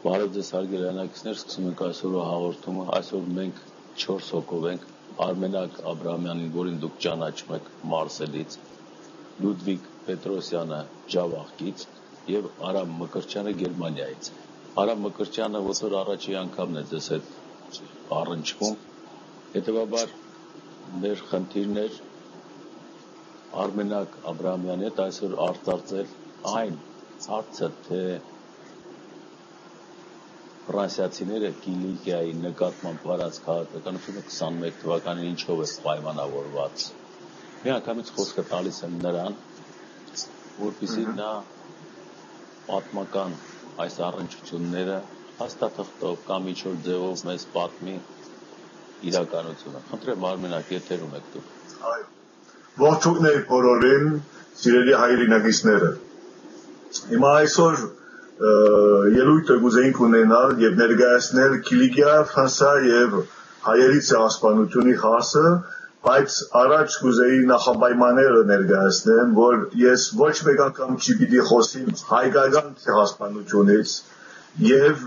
Բարև ձեզ հարգելի հայրենակիցներ, սկսում ենք այսօրվա հաղորդումը։ Այսօր մենք 4 հոգով ենք. Արմենակ Աբրահամյանին, որին դուք ճանաչում եք Մարսելից, Լյուդվիգ Պետրոսյանը Ջավախից եւ Արամ Մկրտչյանը Գերմանիայից։ Արամ Մկրտչյանը ոտոր առաջի անգամն է ձեզ հետ առնչվում։ Հետևաբար մեր խնդիրն էր Արմենակ Աբրահամյանի հետ այսօր արտարծել այն հարցը, թե ֆրանսիացիները Կիլիկիայի նկատմամբ վարած քաղաքականությունը 21 թվականին ինչով է պայմանավորված։ Միանգամից խոսքը տալիս եմ նրան, որպեսզի նա պատմական այս առնչությունները հաստատող կամ ինչ-որ ձևով մեզ պատմի իրականությունը։ Խնդրեմ Արմենակ, եթերում եք դուք։ Ողջույն բոլորին, սիրելի հայրենակիցները։ Հիմա այսօր ելույթը կուզեինք ունենալ եւ ներկայացնել Կիլիկիա, Ֆրանսիա եւ հայերի ցեղասպանությունի հարցը, բայց առաջ կուզեի նախապայմանները ներկայացնեմ, որ ես ոչ մեկ անգամ չպիտի խոսեմ հայկական ցեղասպանությունից եւ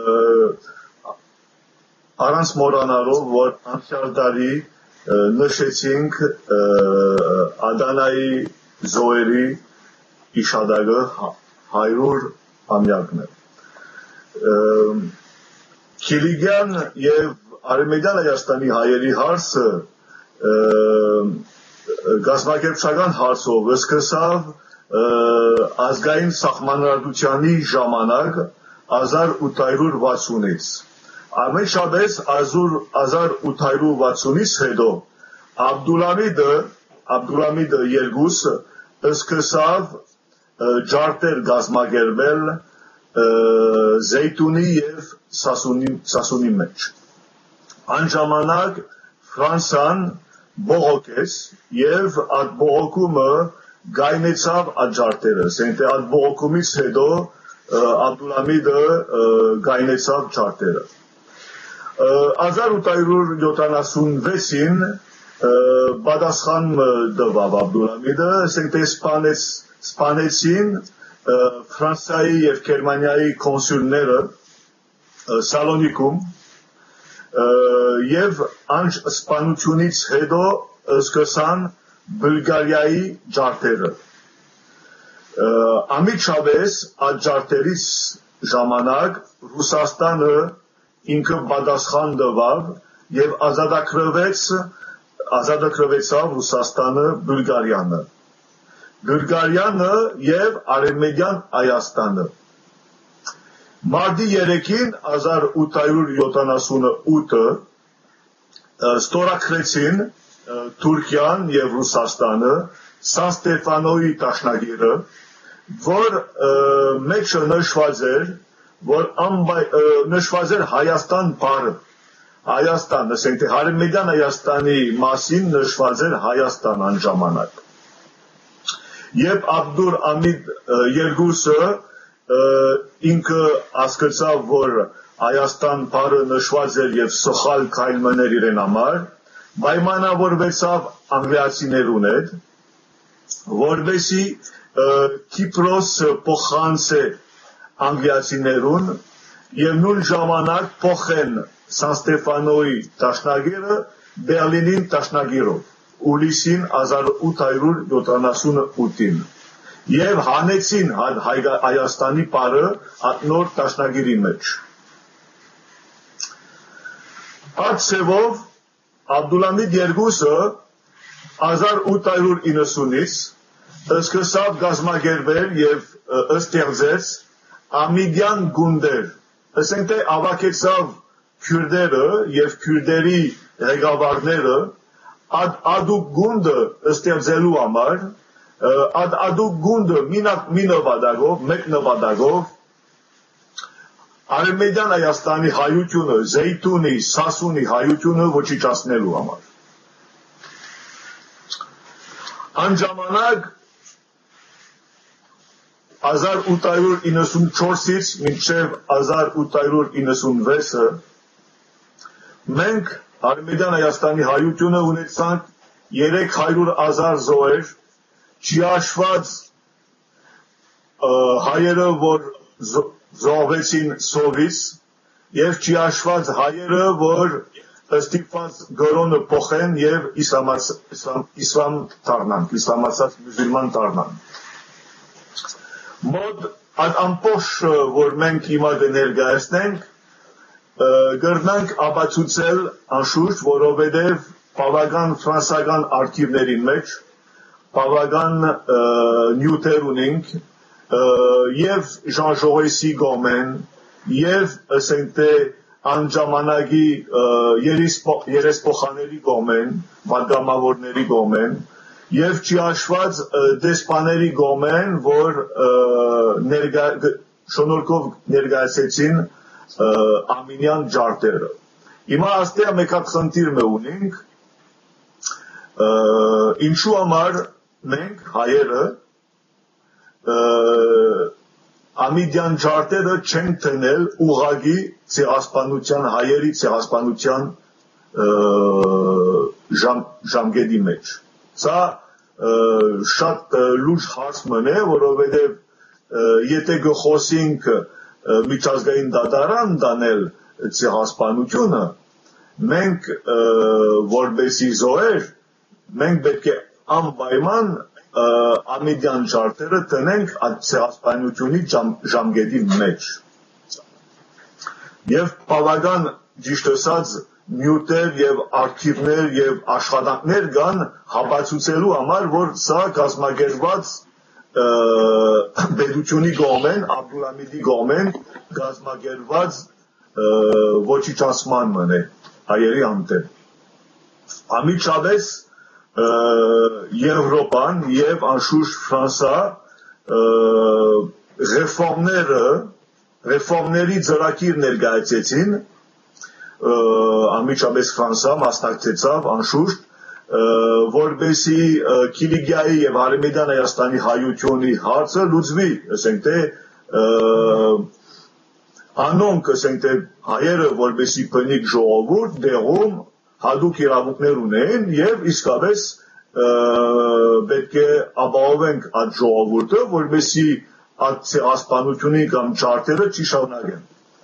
առանց մոռանալու, որ անցյալ տարի նշեցինք Ադանայի զոհերի իշադակը 100 ամյակն է։ Կիլիկիան եւ Արևմտյան Հայաստանի հայերի հարցը գազམ་ակերպչական հարցով սկսավ ազգային սահմանադրությանի ժամանակ 1860-ից։ Ամենաշատս 1860-ից հետո Աբդուլհամիդը երկուսը սկսավ ջարդեր գազམ་ակերպել Զեյթունի եւ Սասունի մեջ։ Այն ժամանակ Ֆրանսիան բողոքեց եւ այդ բողոքումը գայնեցավ այդ ջարդերը։ Ասենք այդ բողոքումից հետո Աբդուլհամիդը գայնեցավ ջարդերը։ 1876-ին պատասխան տվավ Աբդուլհամիդը, ասենք սպանեցին Ֆրանսիայի եւ Գերմանիայի կոնսուլները Սալոնիկում եւ այն սպանությունից հետո սկսան Բուլղարիայի ջարդերը։ Ամիջապես այդ ջարդերից ժամանակ Ռուսաստանը ինքը պատասխան տվավ եւ ազատագրվեցավ Ռուսաստանը Բուլղարիանը։ Բուլղարիանը եւ Արևմտյան Հայաստանը։ Մարտի 3-ին 1878-ը ստորագրեցին Թուրքիան եւ Ռուսաստանը Սան Ստեֆանոյի դաշնագիրը, որ մեջը նշված էր Հայաստան բառը։ Հայաստան, ասենք թե Արևմտյան Հայաստանի մասին նշված էր Հայաստան այն ժամանակ։ Եվ Աբդուլհամիդ երկուսը ինքը ասկացավ, որ Հայաստան բառը նշված էր եւ սխալ քայլմներ իրեն համար, պայմանավորվեցավ անգլիացիներուն հետ, որովհետեւ Կիպրոսը փոխանցե անգլիացիներուն եւ նույն ժամանակ փոխեն Սան Ստեֆանոյի դաշնագիրը Բերլինին դաշնագիրով ուլիսին 1878-ին եւ հանեցին Հայաստանի բառը նոր դաշնագիրի մեջ։ Այդ ցևով Աբդուլհամիդ երկուսը 1890-ից սկսավ գազམ་ակերպել եւ ստեղծեց ամիդյան գունդեր, ասենք թե ավակեցավ քյուրդերը եւ քյուրդերի ղեկավարները ադուկ գունդը ստեղծելու համար ադուկ գունդը մեկ նպատակով Արևմտյան Հայաստանի հայությունը, Զեյթունի, Սասունի հայությունը ոչնչացնելու համար։ Այն ժամանակ 1894-ից մինչև 1896-ը մենք Արևմտյան Հայաստանի հայությունը ունեցանք 300,000 զոհեր, չի հաշված հայերը, որ զոհվեցին սովից եւ չի հաշված հայերը, որ ստիպված գրոնը փոխեն եւ իսլամ դառնան, իսլամացած մուսուլման դառնան։ Մոտ այդ ամբողջ որ մենք հիմա կներկայացնենք գրնանք ապացուցել անշուշտ, որովհետեւ բավական ֆրանսական արխիվների մեջ բավական նյութեր ունենք եւ Ժան Ժողեսի գոմեն եւ ասենք թե անջամանակի երեսփոխաների գոմեն, պատգամավորների գոմեն եւ չի հաշված դեսպաների գոմեն, որ շնորհքով ներկայացեցին ամինյան ջարտերը։ Հիմա աստեղ մեկ հատ խնդիր ունենք, ինչու համար մենք հայերը ամիդյան ջարտերը չենք տնել ուղղակի ցեղասպանության հայերի ցեղասպանության ժամկետի մեջ։ Սա շատ լուրջ հարց մնե, որովհետև եթե գխոսենք միջազգային դատարան դանել ցեղասպանությունը, մենք որբեսի զոհեր, մենք պետք է անպայման ամիդյան ջարտերը տնենք այդ ցեղասպանությունի ժամկետի մեջ։ Եվ բավական ճիշտ ասած նյութեր եւ արխիվներ եւ աշխատանքներ կան հապացուցելու համար, որ սա կազմակերպված պետությունի կողմեն, Աբդուլհամիդի կողմեն կազմակերպված ոչնչացման մնե հայերի անտեր։ Ամիջապես Եվրոպան եւ անշուշտ Ֆրանսա ռեֆորմների ծրագիր ներկայացեցին, ամիջապես Ֆրանսա մասնակցեցավ անշուշտ, որպեսզի Կիլիկիայի եւ Արևմտյան Հայաստանի հայությունի հարցը լուծվի, ասենք թե անոնք, ասենք թե հայերը որպեսզի բնիկ ժողովուրդ դեղում հատուկ իրավունքներ ունեն եւ իսկապես պետք է ապահովենք այդ ժողովուրդը, որպեսզի այդ ցեղասպանությունը կամ ջարդերը չի շարունակեն։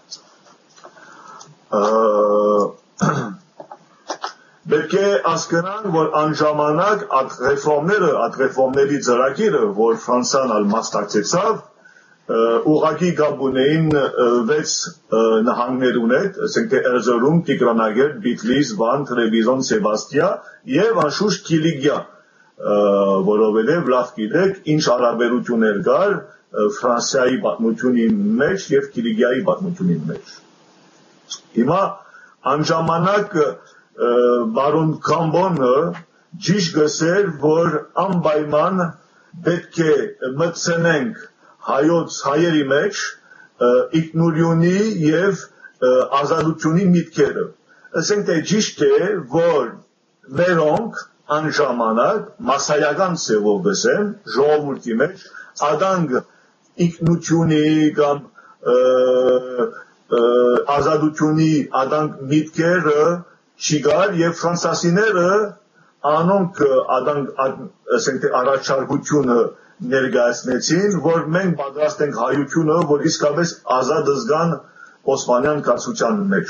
Պետք է հասկանան, որ անժամանակ այդ ռեֆորմների ծրագիրը, որ Ֆրանսան ալ մասնակցեցավ, ուղղակի կապ ունեին 6 նահանգներ ունետ, ասենք թե Էրզրում, Տիգրանագերտ, Բիթլիս, Վան, Տրեբիզոն, Սեբաստիա եւ անշուշտ Կիլիկիա, որովհետեւ լավ գիտեք, ինչ հարաբերություններ կար Ֆրանսիայի պատմությունի մեջ եւ Կիլիկիայի պատմությունի մեջ։ Հիմա անժամանակ բարոն Կամբոնը ճիշտ գսեր, որ անպայման պետք է մտցնենք հայերի մեջ ինքնուրույնի եւ ազատությունի միտքերը։ Ասենք թե ճիշտ է, որ մերոնք անժամանակ մասսայական ծևով գսեն ժողովրդի մեջ ադանք ինքնությունի կամ ազատությունի ադանք միտքերը չկար եւ ֆրանսիացիները անոնք ադանք ասենք թե առաջարկությունը ներկայացնեցին, որ մենք պատրաստ ենք հայությունը, որ իսկապես ազատ զգան Օսմանյան կացության մեջ։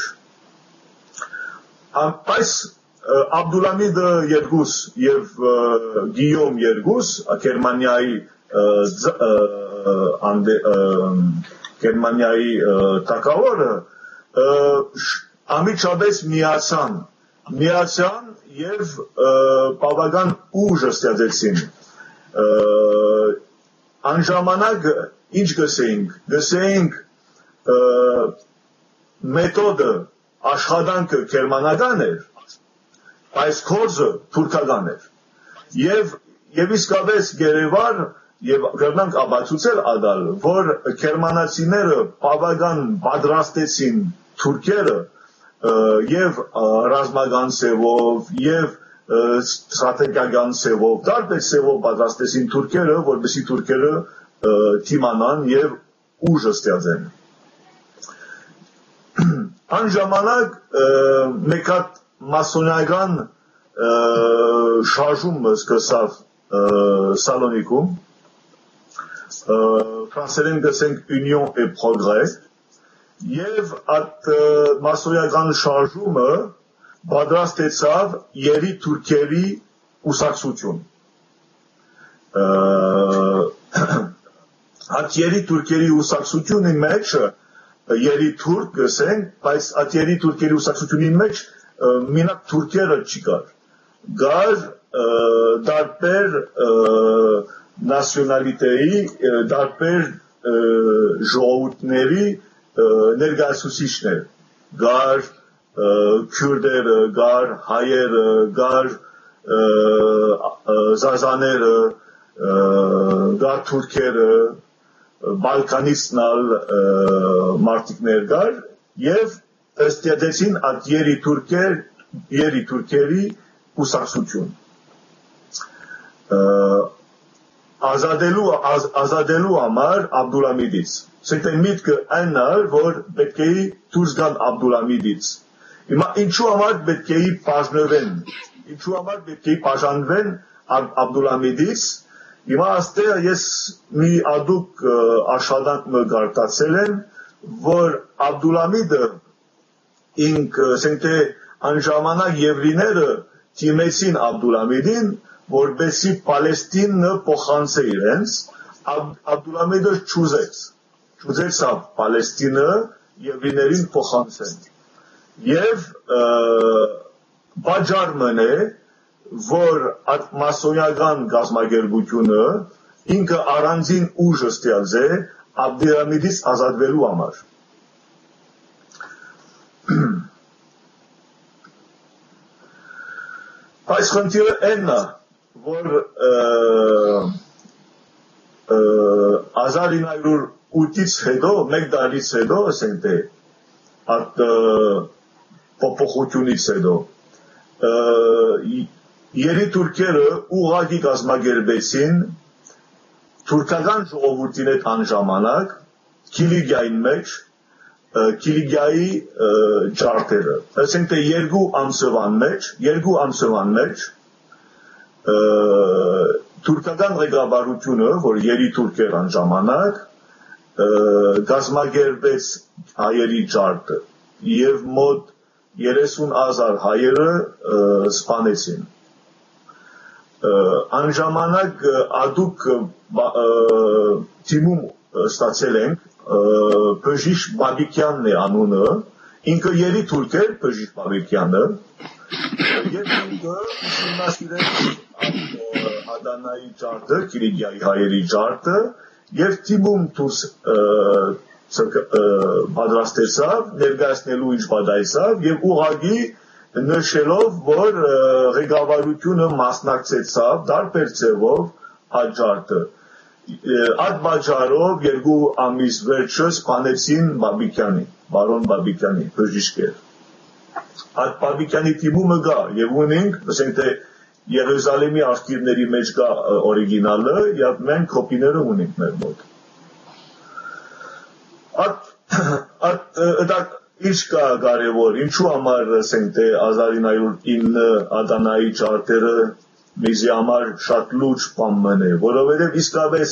Այս Աբդուլհամիդը երկուս եւ Գիյոմ երկուս Գերմանիայի թագավորը ամիջապես միացան եւ բավական ուժ ստեղծեցին։ Անժամանակ ինչ գսեինք մեթոդը աշխատանքը գերմանական էր, այս կորզը թուրքական էր եւ իսկապես գերեվար եւ կրնանք ապացուցել ադալ, որ գերմանացիները բավական պատրաստեցին թուրքերը եւ ռազմական ծևով եւ ստրատեգիական ծևով, տարբեր ծևով պատրաստեցին թուրքերը, որպեսզի թուրքերը թիմանան եւ ուժ ստեղծեն։ Անժամանակ մեկ հատ մասոնական շարժում սկսավ Սալոնիկում, ֆրանսերեն գսենք Union et Progrès, եւ այդ մասսոյական շարժումը պատրաստեցավ երի թուրքերի ուսակցություն։ Այդ երի թուրքերի ուսակցությունի մեջ երի թուրք գսենք, բայց այդ երի թուրքերի ուսակցությունի մեջ մենակ թուրքերը չկար։ Գար դարբեր նացիոնալիտեի, դարբեր ժողովուրդների ներկայացուցիչներ, գար քյուրդերը, գար հայերը, գար զազաները, գար թուրքերը, Բալկանիցնալ մարդիկներ գար եւ ստեղծեցին այդ երի թուրքերի ուսակցություն։ Ազատելու համար Աբդուլհամիդից։ Սենտե միտքը այն էր, որ պետք է դուրս գան Աբդուլհամիդից։ Հիմա ինչու համար պետք է բաժանվեն Աբդուլհամիդից։ Հիմա աստեղ ես մի ադուկ աշխատանք գարտացել եմ, որ Աբդուլհամիդը ինք սենտե անժամանակ եվրիները թիմեցին Աբդուլհամիդին, որպեսզի Պալեստինը փոխանցե իրենց, Աբդուլհամիդը չուզեցավ Պալեստինը եվրիներին փոխանցեն։ Եվ բաժար մնե, որ այդ մասոնական գազագերբությունը ինքը առանձին ուժ ստեղծե Աբդուլհամիդից ազատվելու համար։ Այս խնդիրը այն է, որ 1908-ից հետո, մեկ տարից հետո, ասենք թե, այդ փոփոխությունից հետո, երի թուրքերը ուղղակի կազմակերպեցին թուրքական ժողովրդին հետ անժամանակ Կիլիգիայի մեջ, Կիլիգիայի ջարդերը, ասենք թե երկու ամսվան մեջ թուրքական ղեկավարությունը, որ երի թուրքեր անժամանակ կազմակերպեց հայերի ջարդը եւ մոտ 30,000 հայերը սպանեցին։ Անժամանակ ադուկ թիմում ստացել ենք Բժիշկ Բաբիկյանն է անունը, ինքը երի թուրք էր Բժիշկ Բաբիկյանը, եւ ինքը ուսումնասիրեց Ադանայի ջարդը, Կիլիգիայի հայերի ջարդը, եւ թիմում դուրս պատրաստեցավ, ներկայացնելու ինչ պատահեցավ եւ ուղղակի նշելով, որ ղեկավարությունը մասնակցեցավ դարբեր ձևով այդ ջարդը։ Այդ պատճառով երկու ամիս վերջը սպանեցին բարոն Բաբիկյանի, բժիշկեր։ Այդ Բաբիկյանի թիմումը գա եւ ունենք, ասենք թե Երուսաղեմի արխիվների մեջ կա օրիգինալը, եւ մենք կոպիները ունենք մեր մոտ։ Այդ ինչ կա կարևոր, ինչու համար ասենք թե 1909 Ադանայի ջարդերը մեզի համար շատ լուրջ բան մնե, որովհետև իսկապես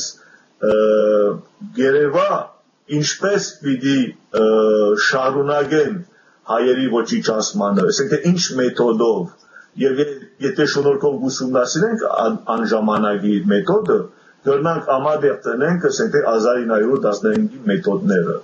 գերեվա ինչպես պիտի շարունակեն հայերի ոչնչացմանը, ասենք թե ինչ մեթոդով, եւ եթե շնորհքով ուսումնասիրենք անժամանակի մեթոդը, կրնանք ամադեղ տնենք, ասենք թե 1915-ի մեթոդները։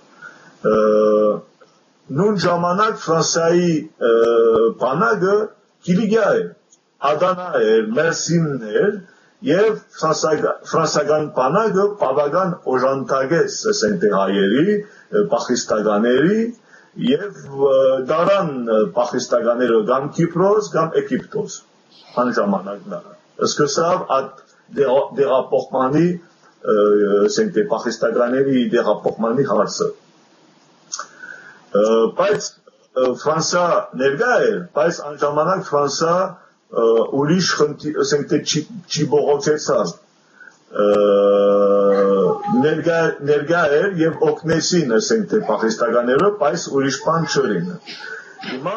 Նույն ժամանակ Ֆրանսիայի բանակը Կիլիգիա էր, Ադանա էր, Մերսինն էր, եւ ֆրանսիական բանակը բավական օժանդակեց, ասենք թե հայերի, փախիստականների, եւ դարան փախիստականները կամ Կիպրոս, կամ Եգիպտոս, անժամանակն սկսավ այդ դեղափոխմանի, ասենք թե փախիստականների դեղափոխմանի հարցը։ Բայց Ֆրանսիա ներկա էր, բայց անժամանակ Ֆրանսիա ուրիշ խնդիր, ասենք թե չի բողոքեցավ, ներկա էր եւ օգնեցին, ասենք թե փախիստականները, բայց ուրիշ բան չորին։ Հիմա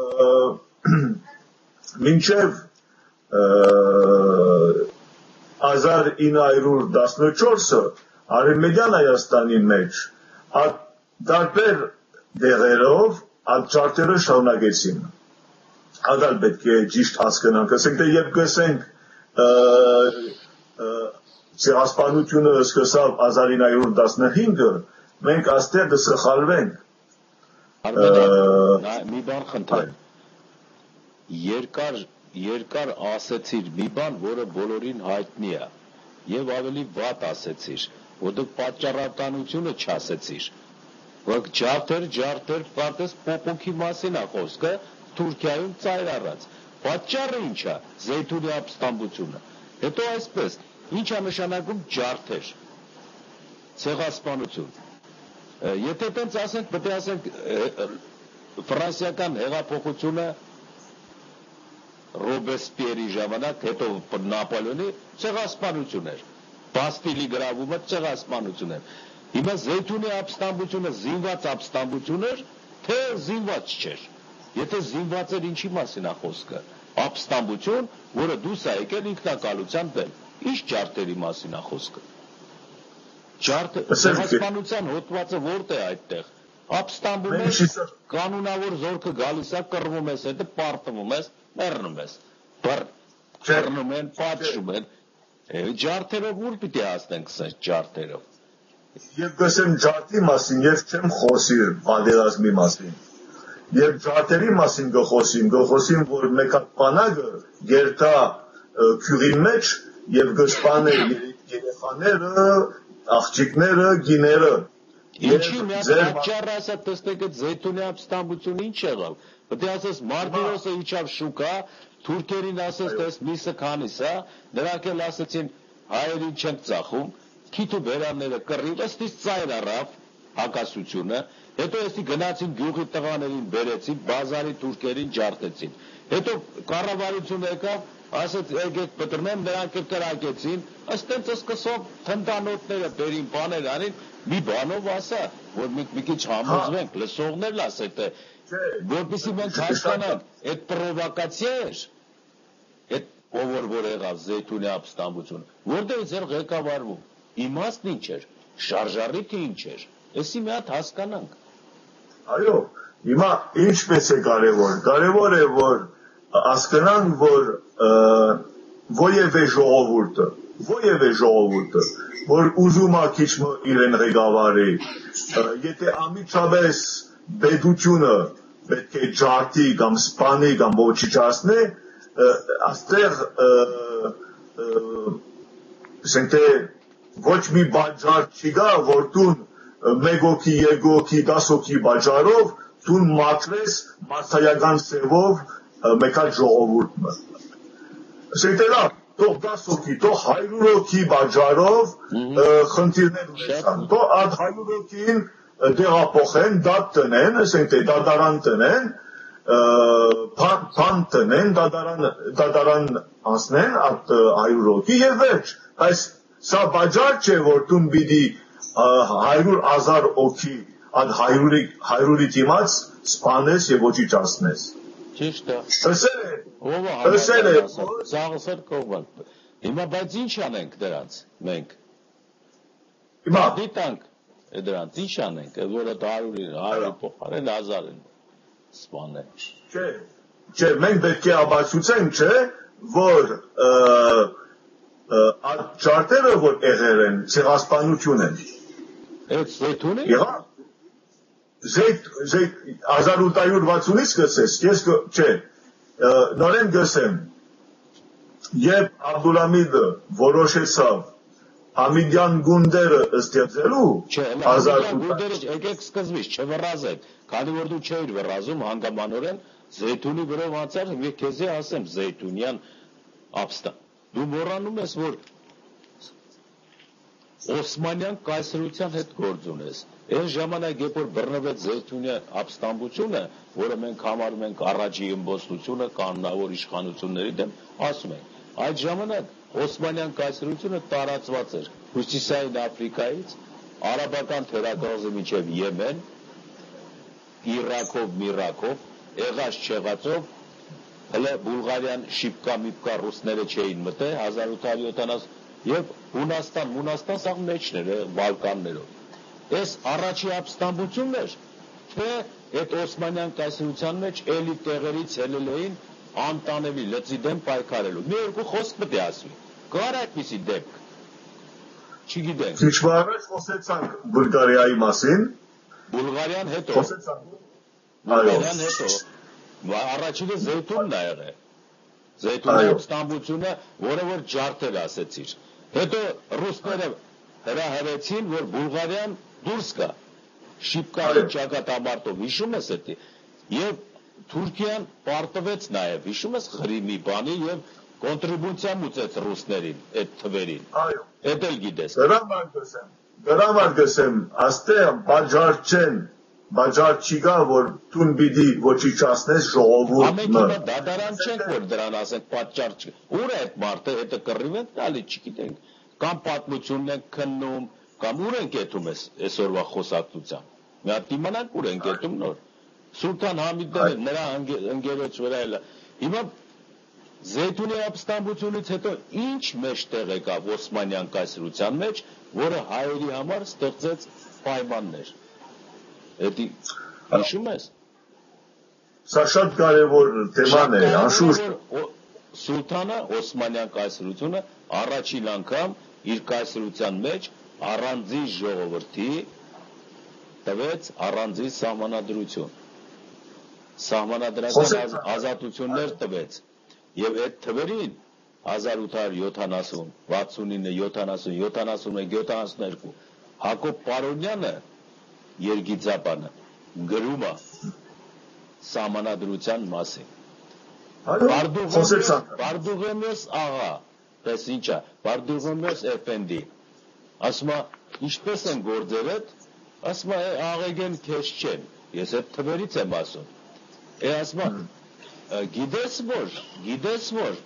մինչեւ 1914-ը Արևմտյան Հայաստանի մեջ տարբեր դեղերով այդ ճարտերը շարունակեցին։ Ադալ պետք է ճիշտ հասկանանք, ասենք թե երբ գսենք ցեղասպանությունը սկսավ 1915-ը, մենք աստեղ դսխալվենք։ Մի բան խնդրեմ։ Երկար ասեցիր մի բան, որը բոլորին հայտնի է, եւ ավելի վատ ասեցիր, որտեղ պատճառաբանությունը չասեցիր։ Որ ջարդեր, պատես փոփոխի մասին է խոսքը, Թուրքիայում ծայր առած։ Պատճառը ինչ է, Զեյթունի ապստամբությունը։ Հետո այսպես, ինչ է նշանակում ջարդեր, ցեղասպանություն։ Եթե տենց ասենք, պետք է ասենք ֆրանսիական հեղափոխությունը Ռոբեսպիերի ժամանակ, հետո Նապոլեոնի ցեղասպանություն էր։ Բաստիլի գրավումը ցեղասպանություն էր։ Հիմա Զեյթունի ապստամբությունը զինված ապստամբություն էր, թե զինված չէր։ Եթե զինված էր, ինչի մասին է խոսքը։ Ապստամբություն, որը դուրս է եկել ինքնակալության դեմ։ Ինչ ջարդերի մասին է խոսքը։ Ցեղասպանության հոդվածը որտե է այդտեղ։ Ապստամբում ես, կանոնավոր զորքը գալիս է, կռվում ես, հետո պարտվում ես, մեռնում ես։ Բռնում են, պատժում են։ Ջարդերով ուր պիտի հասնենք սենց ջարդերով։ Եվ գսեմ ջարդի մասին, եւ չեմ խոսի պատերազմի մասին։ Եվ ջարդերի մասին գխոսիմ, որ մեկ բանակը գերտա քյուրի մեջ եւ գսպանը երեխաները, աղջիկները, գիները։ Ինչի՞ մի հատ պատճառը ասա տեսնեք այդ Զեյթունի ապստամբությունը ինչ եղավ։ Պետք է ասես Մարտիրոսը իջավ շուկա, թուրքերին ասես դες միսը քանիս է, նրանք էլ ասեցին հայերին չենք ծախում, քիթու բերանները կռիվ, ըստից ծայր առավ հակասությունը, հետո էստի գնացին գյուղի տղաներին բերեցին, բազարի թուրքերին ջարդեցին։ Հետո կառավարությունը եկավ, ասեց եկեք պտրնեմ, նրանք էլ կրակեցին, ըստ այնց սկսով թնդանոթները բերին բաներ անին, մի բանով ասա, որ մենք մի քիչ համոզվենք, լսողներն ասեն, թե որպեսզի մենք հասկանանք, այդ պրովոկացիա էր, այդ որ եղավ Զեյթունի ապստամբությունը, որտեղ էր ղեկավարվում, իմաստն ինչ էր, շարժառիթը ինչ էր, էսի մի հատ հասկանանք։ Այո, հիմա ինչպես է կարևոր է, որ հասկանան, որ որևէ ժողովուրդը, որ ուզում է քիչ իրեն ղեկավարի, եթե ամիջապես պետությունը պետք է ջարդի կամ սպանի կամ ոչնչացնի, աստեղ ասենք թե ոչ մի բաժար չկա, որ դու մեկ հոգի, երկու հոգի, 10 հոգի բաժարով դու մատրես մասսայական սևով մեկ այլ ժողովուրդը։ Ասենք թե լավ, թող 10 հոգի, թող 100 հոգի բաժարով խնդիրներ ունեցան, թող այդ 100 հոգին տեղափոխեն, դատ տնեն, ասենք թե դատարան տնեն, բան տնեն, դատարան անցնեն այդ 100 հոգի եւ վերջ։ Բայց սա բաժար չէ, որ դու պիտի 100,000 հոգի այդ 100-ի դիմաց սպանես եւ ոչնչացնես։ Ճիշտ է։ Տեսել է, Զաղսեր կողմը։ Հիմա բայց ինչ անենք դրանց մենք։ Հիմա դիտանք դրանց ինչ անենք, որը 100-ի փոխարեն 1000 են սպանել։ Չէ, մենք պետք է ապացուցենք, չէ, որ այդ ճարտերը որ եղել են, ցեղասպանություն են։ Այդ Զեյթունի։ Եղա։ 1860-ից սկսես, ես չէ, նորեն գսեմ, երբ Աբդուլհամիդը որոշեցավ Համիդյան գունդերը ստեղծելու, չէ, Համիդյան գունդերը եկեք սկզբից չվռազեք, քանի որ դու չէիր վռազում հանգամանորեն Զեյթունի վրով անցար, եւ քեզ ասեմ Զեյթունյան ապստա։ Դու մոռանում ես, որ Օսմանյան կայսրության հետ գործ ունես։ Այն ժամանակ, երբ որ բռնվեց Զեյթունի ապստամբությունը, որը մենք համարում ենք առաջի ըմբոստությունը կանոնավոր իշխանությունների դեմ, ասում ենք, այդ ժամանակ Օսմանյան կայսրությունը տարածված էր Հյուսիսային Աֆրիկայից, արաբական թերակղզի մինչև Եմեն, Իրաքով, Միրաքով, եղած չեղածով, հələ Բուլղարիան, Շիպկա, Միպկա ռուսները չէին մտել, 1870 եւ Հունաստան սա մեջն էր Բալկաններով այս առաջի ապստամբությունն էր թե այդ Օսմանյան կայսրության մեջ էլի տեղերից ելել էին անտանելի լծի դեմ պայքարելու մի երկու խոսք պետք է ասվի կար այդպիսի դեպք չգիտենք Քիչ առաջ խոսեցանք Բուլղարիայի մասին Բուլղարիան հետո Բուլղարիան հետո առաջինը Զեյթունն ա եղել Զեյթունի ապստամբությունը որը որ ջարդել ասեցիր հետո ռուսները հրահրեցին որ Բուլղարիան դուրս գա Շիպկայի ճակատամարտով հիշում ես էդի եւ Թուրքիան պարտվեց նաեւ հիշում ես Ղրիմի բանի եւ կոնտրիբուցիա մուծեց ռուսներին այդ թվերին այո էդ էլ գիտես դրամար գսեմ աստեղ բաժար չկա որ տուն պիտի ոչիչացնես ժողովուրդը ամենքիվա դատարան չենք որ դրան ասենք պատճառ չի ուր է այդ մարդը հետը կռիվ են տալի չգիտենք կամ պատմությունն են քննում կամ ուր են կետում այսօրվա խոսակցությամբ մի հատ իմանանք ուր են կետում նոր Սուլթան Համիդը նրա ընկերոջ վրա էլ հիմա Զեյթունի ապստամբությունից հետո ինչ մեջտեղ եկավ Օսմանյան կայսրության մեջ որը հայերի համար ստեղծեց պայմաններ Էդի հիշում ես Սա շատ կարևոր թեման է անշուշտ Սուլթանը Օսմանյան կայսրությունը առաջին անգամ իր կայսրության մեջ առանձին ժողովրդի տվեց առանձին սահմանադրություն սահմանադրական ազատություններ տվեց եւ այդ թվերին 1870 69 70 71 72 Հակոբ Պարոնյանը Երգիծապանը գրում է սահմանադրության մասին Բարդուղեմես աղա պես ինչա Բարդուղեմես Էֆենդի ասում է ինչպես են գործերդ ասում է աղեգեն քեզ չեն ես այդ թվերից եմ ասում ասում է գիտես որ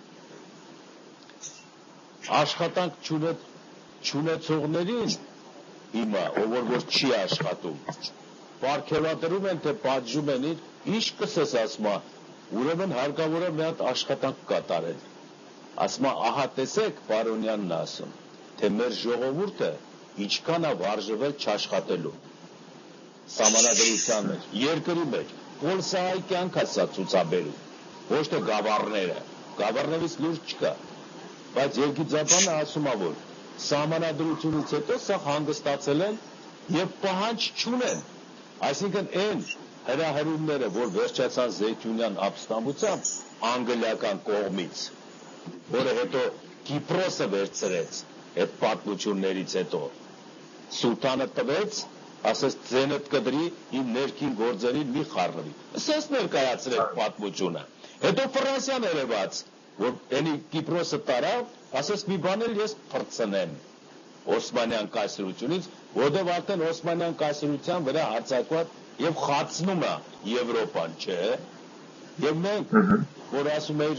աշխատանք չունեցողներին հիմա ով որ չի աշխատում պարգևատրում են թե պատժում են ինչ կսես ասում է ուրեմն հարկավոր է մի հատ աշխատանք կատարել ասում է ահա տեսեք Պարոնյանն ասում թե մեր ժողովուրդը ինչքան է վարժվել չաշխատելու սահմանադրության մեջ երկրի մեջ Կոլսայի կյանք է սա ցուցաբերում ոչ թե գավառներից լուրջ չկա բայց Երգիծապանը ասում է որ սահմանադրությունից հետո սա հանգստացել են եւ պահանջ չունեն այսինքն այն հրահրումները որ վերջացան Զեյթունյան ապստամբությամբ անգլիական կողմից որը հետո Կիպրոսը վերցրեց այդ պատմություններից հետո Սուլթանը տվեց ասես ձենդ կդրի իմ ներքին գործերին մի խառնվի ասես ներկայացրեց պատմությունը հետո Ֆրանսիան երևաց որ ելի Կիպրոսը տարավ ասես մի բան էլ ես փրկցնեմ Օսմանյան կայսրությունից որտեղ արդեն Օսմանյան կայսրության վրա հարձակված եւ խացնում է Եվրոպան չէ եւ մենք որ ասում էիր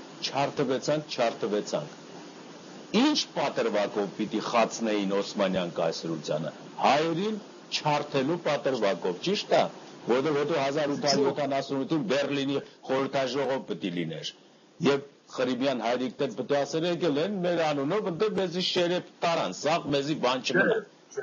չարթվեցանք ինչ պատրվակով պիտի խացնեին Օսմանյան կայսրությանը հայերին չարթելու պատրվակով ճիշտ է որտեղ 1878-ին Բերլինի խորհրդաժողով պետք լիներ եւ Ղրիմյան հայրիկներ պետք է ասել եկել են մեր անունով ընդ մեզի շերեփ տարան սաղ մեզի բան չմնա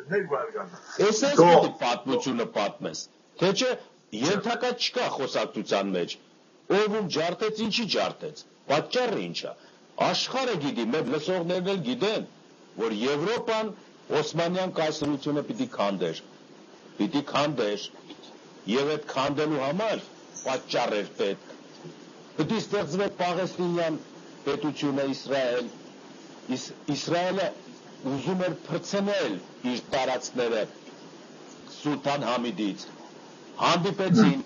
Էս պետք պատմությունը պատմես թե չէ ենթակա չկա խոսակցության մեջ ով ջարդեց ինչի ջարդեց պատճառը ինչա աշխարհը գիտի մեր լսողներն էլ գիտեն որ Եվրոպան Օսմանյան կայսրությունը պիտի քանդեր եւ այդ քանդելու համար պատճառ էր պետք պետք է ստեղծվեր Պաղեստինյան պետությունը Իսրայելը ուզում էր փրկել իր տարածքները Սուլթան Համիդից հանդիպեցին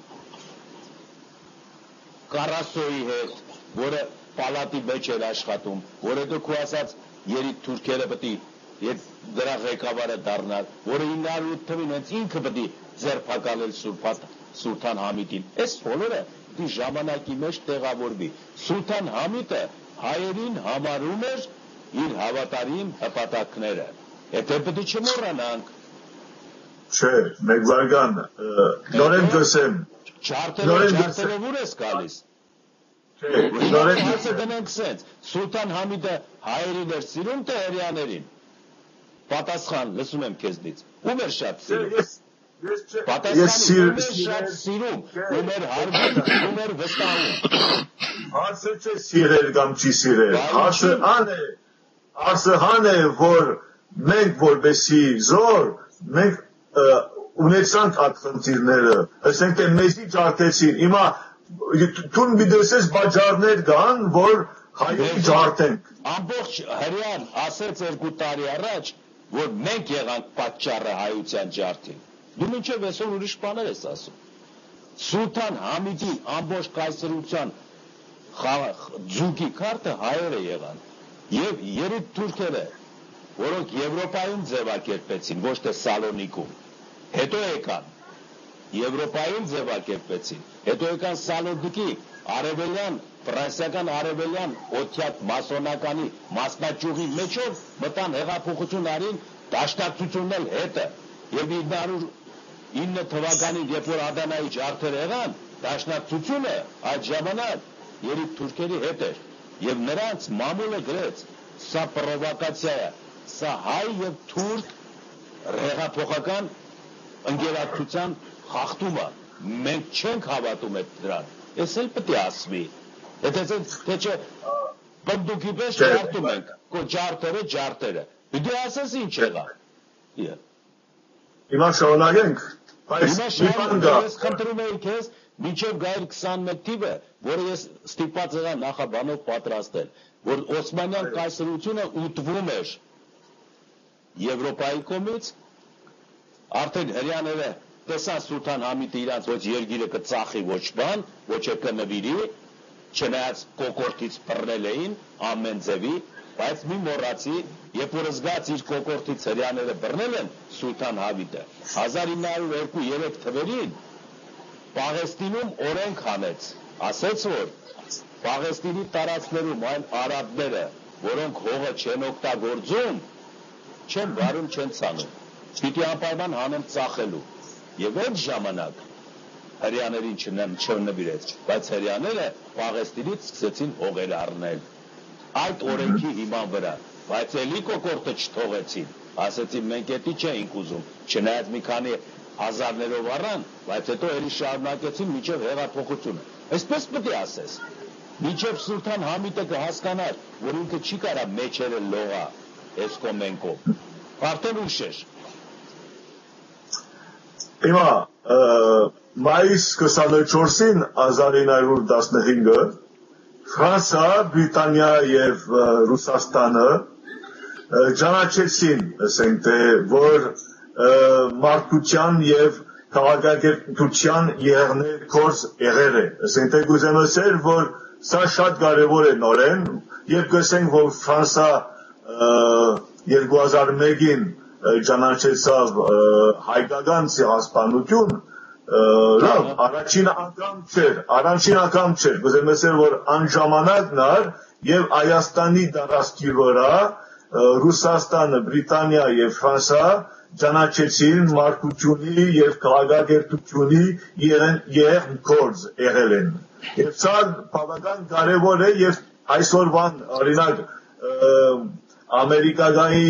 Կարասոյի հետ որը պալատի մեջ էր աշխատում որը դու ասած երիկ թուրքերը պետք է դրա ղեկավարը դառնալ որը 908 թվին հենց ինքը պետք է ձերբակալել Սուլթան Համիդին այս բոլորը դի ժամանակի մեջ տեղավորվի Սուլթան Համիդը հայերին համարում էր իր հավատարիմ հպատակները եթե պետք է չմոռանանք չէ մեկ վարգան նորեն գսեմ չարտելով ուր ես գալիս Հարցը դնենք սենց, Սուլթան Համիդը հայերին էր սիրում, թե հրեաներին։ Պատասխան, լսում եմ քեզնից։ Ում էր շատ սիրում։ Պատասխանը ում էր շատ սիրում, ում էր հարգում, ում էր վստահում։ Հարցը չէ սիրել կամ չի սիրել։ Հարցը հան է, որ մենք որբեսի զոր, մենք ունեցանք այդ խնդիրները, ասենք թե մեզի ջարդեցին, հիմա տուն մի դեսես բաժարներ կան, որ հայերի ջարդենք։ Ամբողջ հրեան ասեց 2 տարի առաջ, որ մենք եղանք պատճառը հայության ջարդին։ Դու մինչև այսօր ուրիշ բաներ ես ասում։ Սուլթան Համիդի ամբողջ կայսրության ձուկի քարտը հայերը եղան եւ երեք թուրքերը, որոնք Եվրոպայում ձևակերպեցին, ոչ թե Սալոնիկում, հետո եկան Եվրոպայում ձևակերպեցին, հետո եկան Սալոնիկի արևելյան, ֆրանսիական արևելյան օթյատ մասոնականի մասնաճյուղի մեջով մտան հեղափոխություն արին, դաշնակցությունն էլ հետը եւ 909 թվականին, երբ որ Ադանայի ջարդեր եղան, դաշնակցությունը այդ ժամանակ երեք թուրքերի հետ էր եւ նրանց մամուլը գրեց սա պրովոկացիա է, սա հայ եւ թուրք հեղափոխական ընկերակցության խախտումը, մենք չենք հավատում այդ դրան, ես էլ պետք է ասվի, թե չէ բնդուկի պես ջարդում ենք, ջարդերը, դու ասես ինչ եղավ։ Հիմա շարունակենք, ես խնդրում էի քեզ մինչև գայր 21 թիվը, որը ես ստիպված եղա նախաբանով պատրաստել, որ Օսմանյան կայսրությունը ուտվում էր Եվրոպայի կողմից, արդեն հրեաները տեսան Սուլթան Համիդը իրանց ոչ երգիրը կծախի ոչ բան, ոչ է կնվիրի, չնայած կոկորտից բռնել էին ամեն ձևի, բայց մի մոռացի, երբ որ զգաց իր կոկորտից հրեաները բռնել են Սուլթան Համիդը 1902-3 թվերին Պաղեստինում օրենք հանեց, ասեց որ Պաղեստինի տարածքներում այն արաբները, որոնք հողը չեն օգտագործում, չեն վարում, չեն ցանում, պիտի անպայման հանեն ծախելու, եւ այդ ժամանակ հրեաներին չնվիրեց, բայց հրեաները Պաղեստինից սկսեցին հողեր առնել, այդ օրենքի հիման վրա, բայց էլի կոկորտը չթողեցին, ասեցին մենք էդի չէինք ուզում, չնայած մի քանի հազարներով առան, բայց հետո էլի շարունակեցին մինչև հեղափոխությունը։ Այսպես պետք է ասես։ Մինչև Սուլթան Համիդը կհասկանար, որ ինքը չի կարա մեջերը լողա էսկոմենկով։ Արդեն ուշ էր։ Հիմա մայիս 24-ին 1915-ը Ֆրանսա, Բրիտանիա եւ Ռուսաստանը ճանաչեցին, ասենք թե, որ մարդկության եւ քաղաքակրթության եղներ կորս եղել է։ Ասենք թե գուզեմ ասել, որ սա շատ կարևոր է նորեն, երբ կսենք, որ Ֆրանսա 2001-ին ճանաչեցավ հայկական ցեղասպանություն, լավ, առաջին անգամ չէր, գուզեմ ասել, որ անժամանակն էր եւ Հայաստանի դարաշքի վրա Ռուսաստանը, Բրիտանիա եւ Ֆրանսա ճանաչեցին մարդկությունի եւ քաղաքակրթությունի եղեն կորձ եղել են։ Եվ սա բավական կարևոր է եւ այսօրվան օրինակ ամերիկայի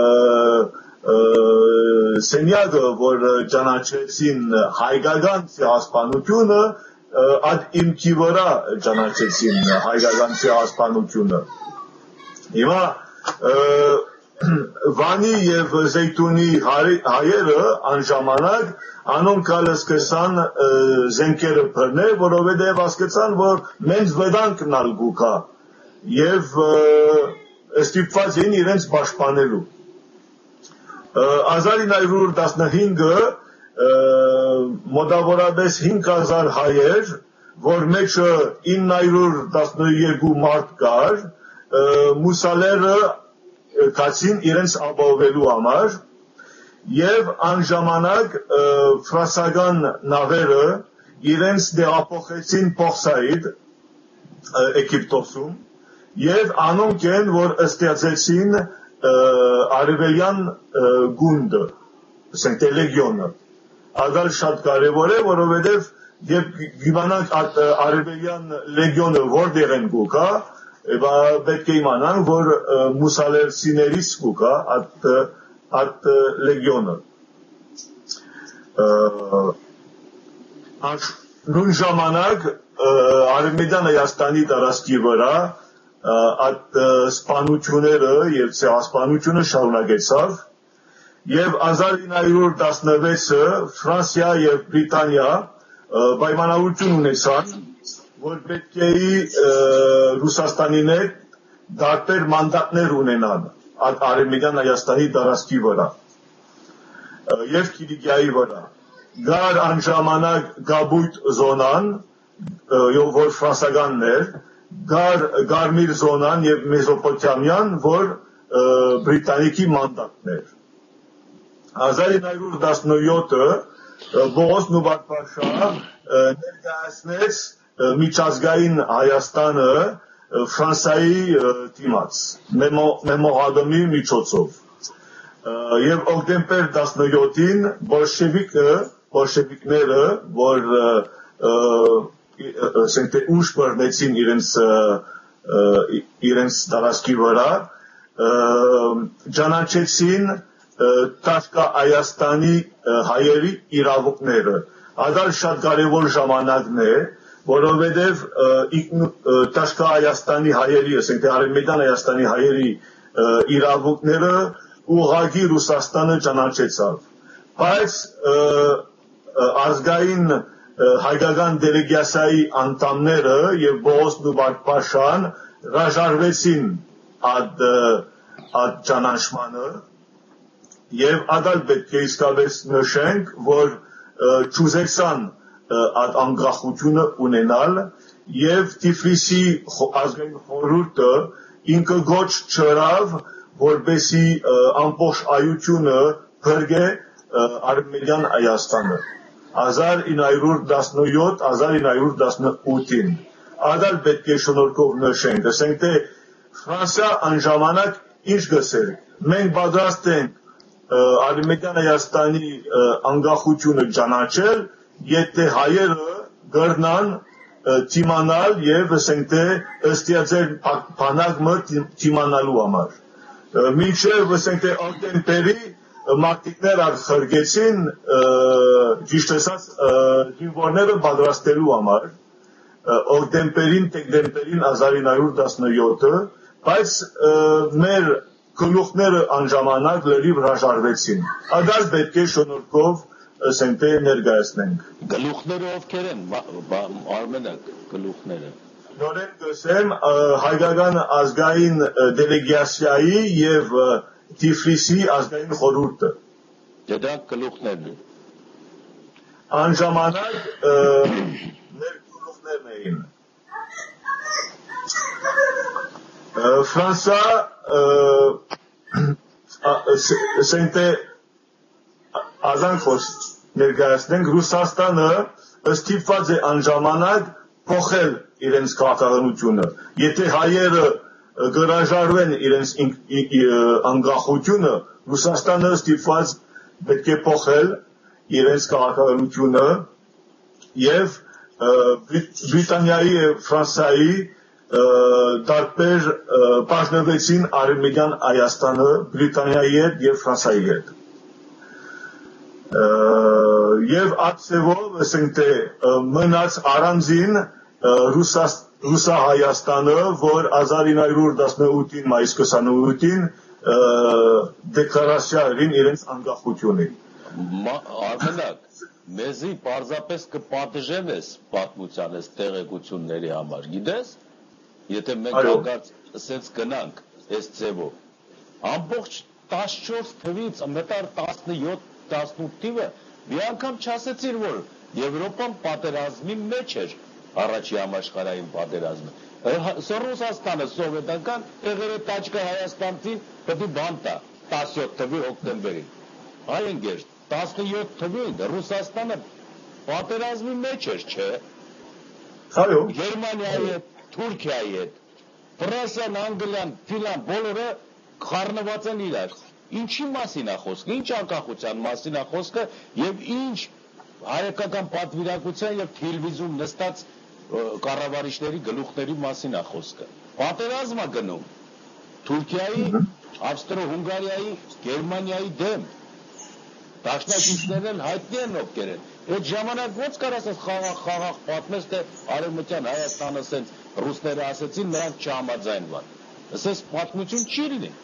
սենյակը, որ ճանաչեցին հայկական ցեղասպանությունը, այդ իմքի վրա ճանաչեցին հայկական ցեղասպանությունը։ Հիմա Վանի եւ Զեյթունի հայերը անժամանակ անոնք ալը սկսան զենքերը բռնել, որովհետեւ հասկացան, որ մենք վտանգն ալ գուկա եւ ստիպված էին իրենց պաշտպանելու։ 1915-ը մոտավորապես 5000 հայեր, որ մեջը 912 մարդ կար, մուսալերը կացին իրենց ապահովելու համար եւ անժամանակ ֆրանսական նավերը իրենց դեպոխեցին Պորսայիդ Եգիպտոսում եւ անոնք են, որ ստեղծեցին արևելյան գունդը, ասենք թե լեգիոնը։ Ադալ շատ կարևոր է, որովհետեւ եւ գիմանանք արևելյան լեգիոնը որտեղ են գուկա, պետք է իմանանք, որ մուսալերցիներից գուկա այդ լեգիոնը։ Նույն ժամանակ Արևմտյան Հայաստանի տարածքի վրա այդ սպանությունները եւ ցեղասպանությունը շարունակեցավ եւ 1916-ը Ֆրանսիա եւ Բրիտանիա պայմանավորություն ունեցան, որ պետք է Ռուսաստանին հետ դարբեր մանդատներ ունենան Արևմտյան Հայաստանի տարածքի վրա եւ Կիլիկիայի վրա։ Գար անժամանակ Գաբույտ զոնան, որ ֆրանսականն էր, Գարմիր զոնան եւ Մեզոպոտամյան, որ բրիտանիկի մանդատն էր։ 1917-ը Բողոս Նուբարփաշա ներկայացնեց միջազգային Հայաստանը Ֆրանսիայի դիմաց մեմորանդումի միջոցով եւ օկտեմբեր 17-ին բոլշևիկները, որ ասենք ուժ բռնեցին իրենց տարածքի վրա, ճանաչեցին Տաշկա Հայաստանի հայերի իրավունքները։ Դա շատ կարևոր ժամանակն է, որովհետև Տաշկա Հայաստանի հայերի, ասենք Արևմտյան Հայաստանի հայերի իրավունքները ուղղակի Ռուսաստանը ճանաչեցավ։ Բայց ազգային հայկական դելեգացիայի անդամները եւ Բողոս Նուբարփաշան հրաժարվեցին այդ ճանաչմանը եւ ադալ պետք է իսկապես նշենք, որ ճուզեցան այդ անկախությունը ունենալ եւ Թիֆլիսի ազգային խորհուրդը ինքը գոչ չրավ, որպեսի ամբողջ այությունը բրգե Արևմտյան Հայաստանը 1917-1918-ին։ Ադալ պետք է շնորհքով նշենք, ասենք թե Ֆրանսիա անժամանակ ինչ գսեր, մենք պատրաստ ենք Արևմտյան Հայաստանի անկախությունը ճանաչել, եթե հայերը գրնան թիմանալ եւ ասենք թե ըստիածեր բանակը թիմանալու համար։ Մինչև ասենք թե օկտեմբերի մարտիկներ խրգեցին ճիշտ ասած զինվորները պատրաստելու համար օկտեմբերին, դեկտեմբերին 1917-ը, բայց մեր գլուխները անժամանակ լրիվ հրաժարվեցին։ Ադալ պետք է շնորհքով ասենք թե ներկայացնենք։ Գլուխները ովքեր են, Արմենակ, գլուխները։ Նորեն գսեմ հայկական ազգային դելեգացիայի եւ Թիֆլիսի ազգային խորհուրդը։ Դա գլուխներն են։ Անժամանակ մեր գլուխներն էին։ Ֆրանսա ասենք թե ազանքոս ներկայացնենք Ռուսաստանը ստիպված է անժամանակ փոխել իրենց քաղաքականությունը։ Եթե հայերը գրաժարվեն իրենց անկախությունը, Ռուսաստանը ստիպված պետք է փոխել իրենց քաղաքականությունը եւ Բրիտանիայի եւ Ֆրանսիայի տարբեր բաժնվեցին Արևմտյան Հայաստանը Բրիտանիայի հետ եւ Ֆրանսիայի հետ։ Եվ ափսեվով ասենք թե մնաց առանձին Ռուսահայաստանը, որ 1918-ին մայիս 28-ին դեկլարացիային իրենց անկախությունին։ Արմենակ, մեզի պարզապես կպատժեմ ես պատմության ես տեղեկությունների համար, գիտես, եթե մենք հագած ասենց գնանք այս ձևով, ամբողջ 14 թվից մտար 17-18 թիվը, մի անգամ չասեցիր, որ Եվրոպան պատերազմի մեջ էր առաջի համաշխարհային պատերազմը։ Ռուսաստանը սովետական եղել է Տաճկա Հայաստանցին պետք է բան տա 17 թվի օկտեմբերին։ Այ ընկեր 17 թվին Ռուսաստանը պատերազմի մեջ էր, չէ։ Այո։ Գերմանիայի հետ, Թուրքիայի հետ, Ֆրանսիան, Անգլիան, Ֆինլան բոլորը խառնված են իրար։ Ինչի մասին է խոսքը, ինչ անկախության մասին է խոսքը եւ ինչ հայկական պատվիրակության եւ թիլվիզում նստած կառավարիչների գլուխների մասին է խոսքը։ Պատերազմ է գնում Թուրքիայի, Ավստրո-Հունգարիայի, Գերմանիայի դեմ։ Դաշնակիցներն էլ հայտնի են ովքեր են։ Այդ ժամանակ ո՞նց կարաս խաղաղ պատմես, թե Արևմտյան Հայաստանը ասենց ռուսները ասեցին, նրանք չհամաձայնվան։ Ասես պատմություն չի լինի։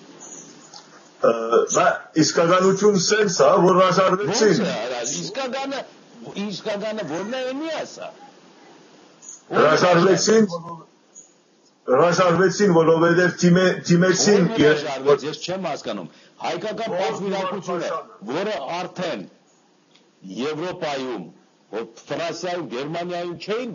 Իսկականություն սենց է, որ հրաժարվեցին։ Իսկականը որն է էնի ասա։ Հրաժարվեցին, որովհետև թիմեցին ես չեմ հասկանում։ Հայկական պատվիրակությունը, որը արդեն Եվրոպայում, Ֆրանսիայում, Գերմանիայում չէին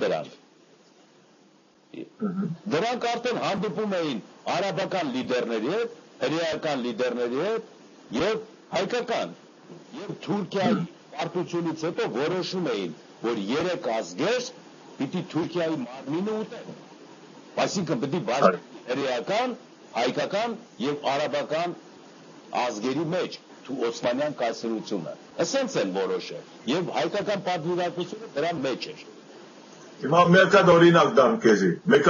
դրանք արդեն հանդիպում էին արաբական լիդերների հետ, հրեական լիդերների հետ եւ հայկական եւ Թուրքիայի պարտությունից հետո որոշում էին, որ 3 ազգեր պիտի Թուրքիայի մարմինը ուտեն։ Այսինքն պետք է բաժանեն հրեական, հայկական եւ արաբական ազգերի մեջ Օսմանյան կայսրությունը։ Ասենց են որոշել եւ հայկական պատվիրակությունը դրա մեջ էր։ Հիմա մեկ հատ օրինակ դամ քեզի։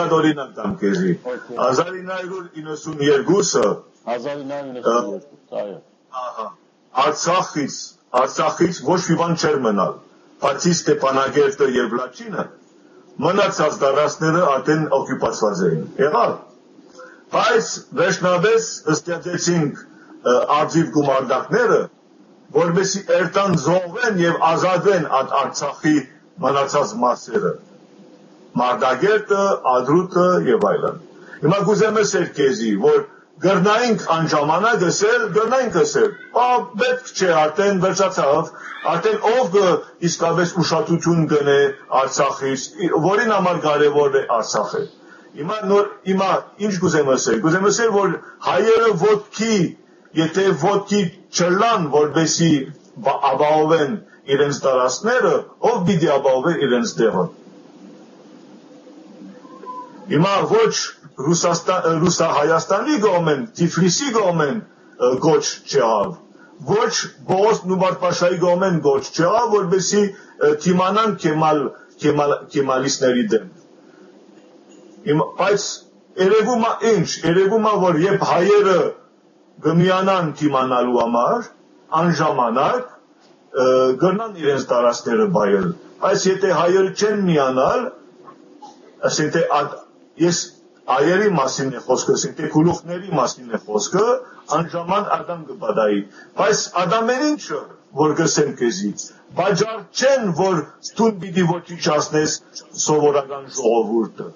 1992-ը 1992, այո։ Ահա։ Արցախից ոչ մի բան չէր մնալ։ Բացի Ստեփանագերտը եւ Լաչինը, մնացած դարաշները արդեն օկուպացված էին։ Եղավ։ Բայց վերջնաբես ստեղծեցինք արձիվ գումարդակները, որովհետեւ երթան զոհվեն եւ ազատվեն Արցախի մնացած մասերը։ Մարտագերտը, Ադրուտը եւ այլն։ Հիմա կուզեմ ասել քեզի, որ գրնայինք անժամանակ ասել, պետք չէ, արդեն վերջացավ, արդեն ով իսկապես ուշադրություն գնե Արցախից, որին համար կարևոր է Արցախը։ Հիմա ինչ կուզեմ ասել, որ հայերը եթե ոտքի չլան, որպեսի ապահովեն իրենց տարածքները, ով պիտի ապահովեն իրենց տեղը։ Հիմա ոչ Հայաստանի կողմեն, Թիֆլիսի կողմեն գոչ չեղավ, ոչ Բոսն ու Բարդպաշայի կողմեն գոչ չեղավ, որպեսի թիմանան կեմալիստների դեմ։ Բայց երևում է, որ երբ հայերը գմիանան թիմանալու համար, անժամանակ գրնան իրենց տարածքները բայել։ Բայց եթե հայերը չեն միանալ, ասենք թե ես այերի մասին է խոսքը, ասենք թե գլուխների մասին է խոսքը, անժաման ադամ կպատահի։ Բայց ադամեն ինչը, որ գսեմ քեզի, բաժար չեն, որ դու պիտի ոչնչացնես սովորական ժողովուրդը։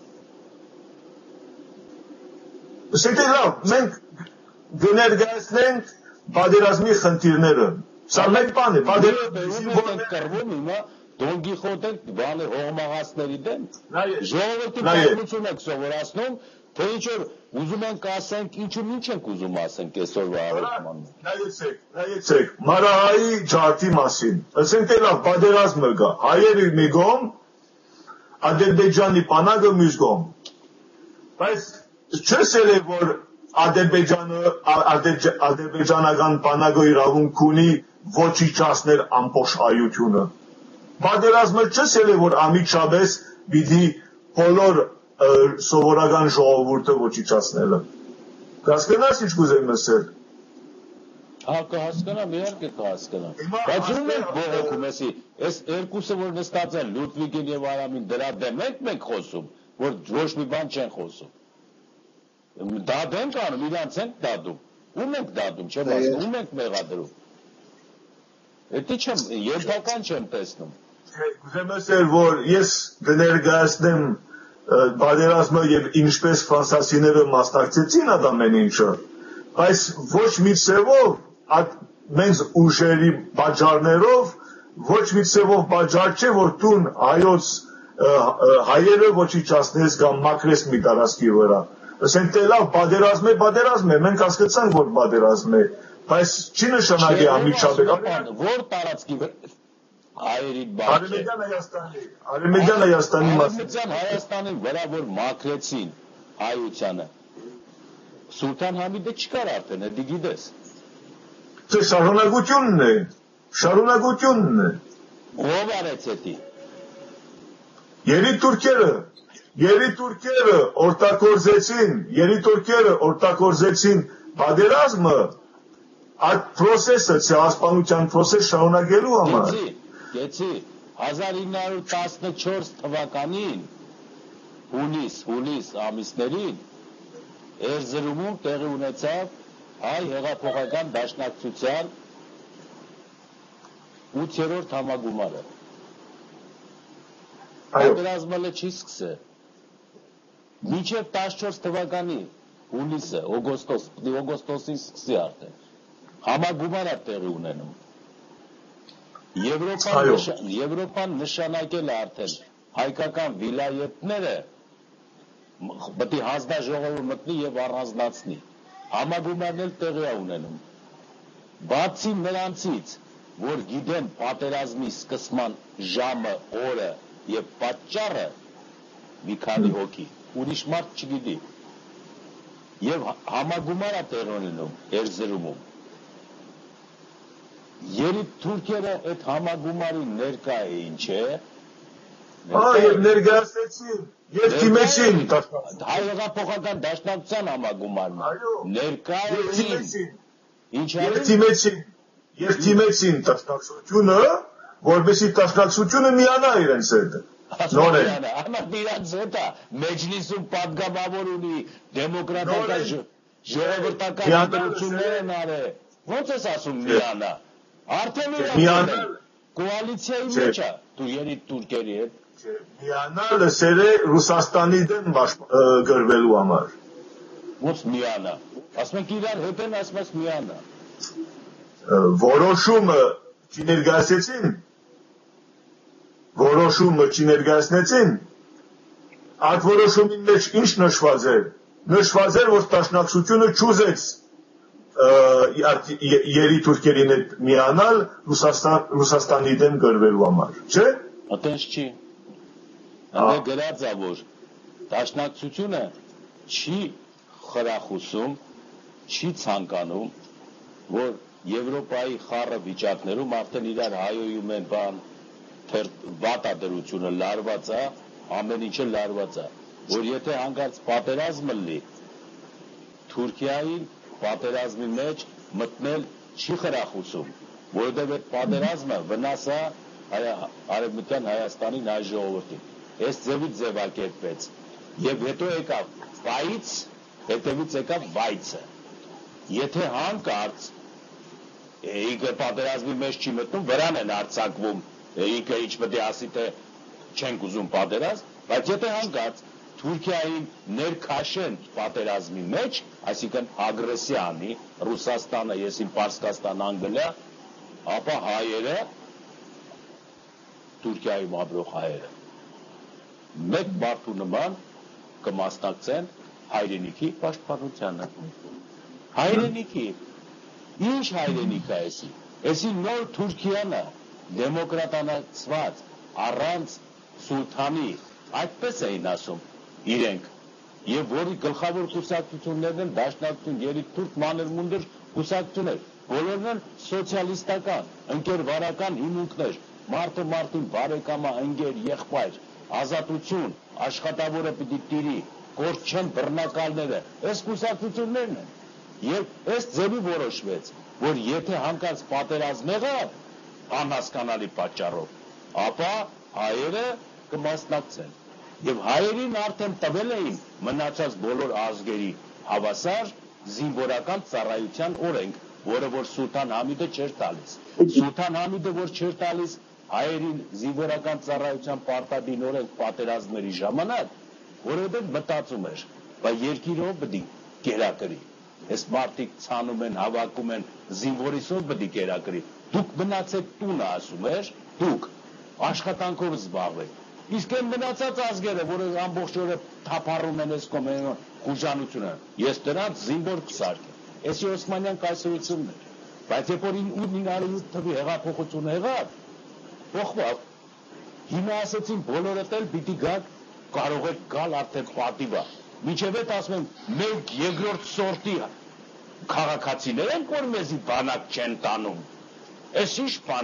Ասենք թե լավ, մենք կներկայացնենք պատերազմի խնդիրները։ Սա մեկ բան է, պատերազմի կռվում հիմա Դոն Գիխոտը բանը հողմաղացների դեմ։ Ժողովրդի պատմություն եք սովորացնում, թե ինչ որ ուզում ենք ասենք, ինչու ինչ ենք ուզում ասենք այսօրվա հաղորդմանը։ Նայեցեք, Մարահայի ջարդի մասին։ Ասենք թե լավ պատերազմը կա, հայերը մի կողմ, Ադրբեջանի բանակը մյուս կողմ։ Բայց չեսել է որ ադրբեջանական բանակը իրավունք ունի ոչնչացնել ամբողջ հայությունը։ Պատերազմը չեսել է որ ամիջապես պիտի բոլոր սովորական ժողովուրդը ոչնչացնելը։ Կհասկանաս ինչ կուզեմ ասել։ Հա կհասկանամ, իհարկե կհասկանամ։ Բայց ում ենք բողոքում, այս երկուսը որ նստած են Լուդվիգին եւ Արամին դրա դեմ ենք խոսում, որ ոչ մի բան չեն խոսում։ Դադ ենք անում, իրանց ենք դադում։ Ում ենք դադում, չեմ ասում, ում ենք մեղադրում։ Էդի չեմ, երբական չեմ տեսնում։ Կուզեմ ասել, որ ես կներկայացնեմ պատերազմը եւ ինչպես ֆրանսիացիները մասնակցեցին այդ ամեն ինչը, բայց ոչ մի ցևով, մենք ուժերի բաժարներով, ոչ մի ցևով բաժար չէ, որ տուն հայոց հայերը ոչնչացնես կամ մաքրես մի տարածքի վրա։ Ասենք թե լավ պատերազմ է, մենք հասկացանք որ պատերազմ է, բայց չի նշանակի ամիջապես որ տարածքի հայերի բան չէ։ Արևմտյան Հայաստանի մասին։ Արևմտյան Հայաստանի վրա որ մաքրեցին հայությանը։ Սուլտան Համիդը չկար արդեն, դա գիտես։ Չէ, շարունակությունն է։ Ով արեց էդի։ Երիտուրքերը օգտագործեցին պատերազմը այդ process-ը ցեղասպանության process շարունակելու համար։ Գեցի 1914 թվականին հունիս ամիսներին Էրզրումում տեղի ունեցավ հայ հեղափոխական դաշնակցության 8-րդ համագումարը։ Պատերազմը չի սկսել։ Մինչև 14 թվականի հունիսը, օգոստոսին սկսի արդեն։ Համագումարը տեղի ունենում։ Եվրոպան նշանակել է արդեն հայկական վիլայետները պետք է հանձնաժողովը մտնի եւ առանձնացնի։ Համագումարն էլ տեղի է ունենում։ Բացի նրանցից, որ գիտեն պատերազմի սկսման ժամը, օրը եւ պատճառը, մի քանի հոգի, ուրիշ մարդ չգիտի։ Եվ համագումարը տեղի ունենում Էրզրումում։ Երիտուրքերը այդ համագումարի ներկա էին, չէ՞։ Եվ ներկայացրեցին, եւ թիմեցին հայ հեղափոխական դաշնակցության համագումարն ներկա էին։ Ինչ արեցին։ Եվ թիմեցին դաշնակցությունը, որովհետեւ դաշնակցությունը միանա իրենց հետ։ Նորեն։ Անա իրանց հետ է մեջլիսում պատգամավոր ունի դեմոկրատական ժողովրդական ընտրություններ են արել։ Ո՞նց ես ասում միանա։ Արդեն միանա։ Կոալիցիայի մեջ է դու երիտուրքերի հետ։ Միանալը սեր է Ռուսաստանի դեմ գրվելու համար։ Ո՞նց միանա։ Ասում ենք իրար հետ են, ասում ես միանա։ Որոշումը չներկայացնեցին, այդ որոշումի մեջ ինչ նշված էր։ Նշված էր, որ դաշնակցությունը չուզեց երիտուրքերին հետ միանալ Ռուսաստանի դեմ գրվելու համար, չէ՞։ Այդպես չի։ Այնտեղ գրած է, որ դաշնակցությունը չի խրախուսում, չի ցանկանում, որ Եվրոպայի խառը վիճակներում արդեն իրար հայոյում են վատադրությունը լարված է, ամեն ինչը լարված է, որ եթե հանկարծ պատերազմը լի, Թուրքիային պատերազմի մեջ մտնել չի խրախուսում, որովհետև այդ պատերազմը վնաս է Արևմտյան Հայաստանին հայ ժողովրդին։ Այս ձևից ձևակերպվեց։ Եվ հետո եկավ վայց, հետևից եկավ վայցը։ Եթե հանկարծ ինքը պատերազմի մեջ չի մտնում, վրան են արձակվում, ինքը ինչ պետք է ասի, թե չենք ուզում պատերազմ, բայց եթե հանկարծ Թուրքիային ներքաշեն պատերազմի մեջ, այսինքն ագրեսիա անի, Ռուսաստանը, եսին Պարսկաստան, Անգլիա, ապա հայերը, Թուրքիայում ապրող հայերը, մեկ մարդու նման կմասնակցեն հայրենիքի պաշտպանությանը։ Հայրենիքի, ինչ հայրենիք է էսի։ Էսի նոր Թուրքիանը դեմոկրատանացված, առանց սուլթանի, այդպես էին ասում իրենք, եւ որի գլխավոր կուսակցություններն են դաշնակցություն, երիտուրք մանրմունդր կուսակցություններ, բոլորն են սոցիալիստական, ընկերվարական հիմունքներ, մարդը մարդին բարեկամա, ընկեր, եղբայր, ազատություն, աշխատավորը պիտի տիրի, կորտ չեն բռնակալները, այս կուսակցություններն են։ Եվ այս ձևի որոշվեց, որ եթե հանկարծ պատերազմ եղավ անհասկանալի պատճառով, ապա հայերը կմասնակցեն։ Եվ հայերին արդեն տվել էին մնացած բոլոր ազգերի հավասար զինվորական ծառայության օրենք, որը որ Սուլթան Համիդը չէր տալիս։ Սուլթան Համիդը որ չէր տալիս հայերին զինվորական ծառայության պարտադիր օրենք պատերազմների ժամանակ, որովհետև մտածում էր, բայց երկիրով պետք է կերակրի։ Այս մարդիկ ցանում են, հավաքում են, զինվորիսով պետք է կերակրի։ Դուք մնացեք տունը, ասում էր, դուք աշխատանքով զբաղվեք։ Իսկ այն մնացած ազգերը, որը ամբողջ օրը թափառում են այս կոմենոն խուժանությունը, ես դրանց զինվոր կսարքեմ։ Էսի Օսմանյան կայսրությունն էր։ Բայց երբ որ 908 թվի հեղափոխությունը եղավ, փոխվավ։ Հիմա ասեցին բոլորդ էլ պիտի գաք, կարող եք գալ արդեն պատիվա։ Մինչև այդ ասում եմ, մենք երկրորդ սորտի քաղաքացիներ ենք, որ մեզի բանակ չեն տանում։ Էս ինչ բան է։